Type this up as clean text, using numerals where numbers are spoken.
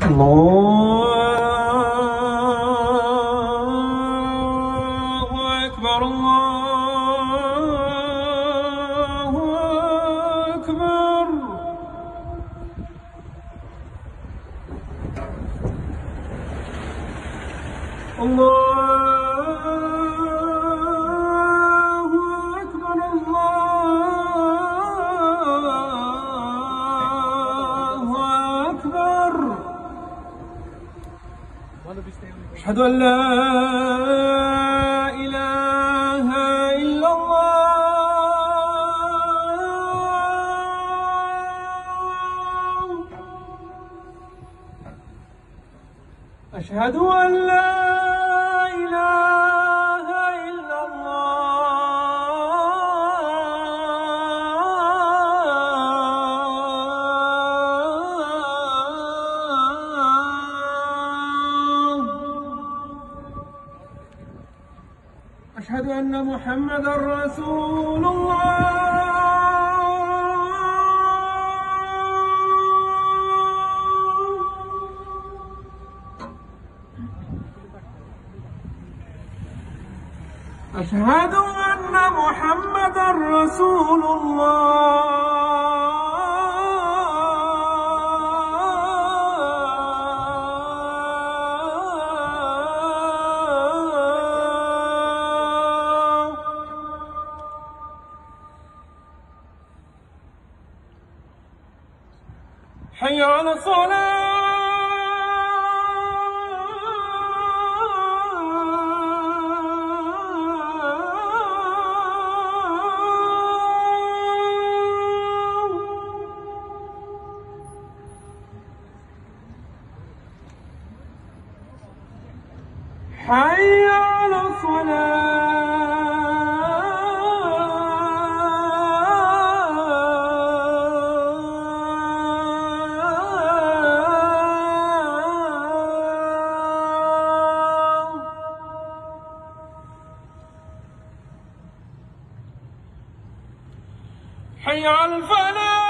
الله أكبر الله أكبر. الله أكبر الله أكبر. أشهد أن لا إله إلا الله. أشهد أن لا إله إلا الله. أشهد أن محمدًا رسول الله. أشهد أن محمدًا رسول الله. حي على الصلاة. حي على الصلاة. حي على الفلاح.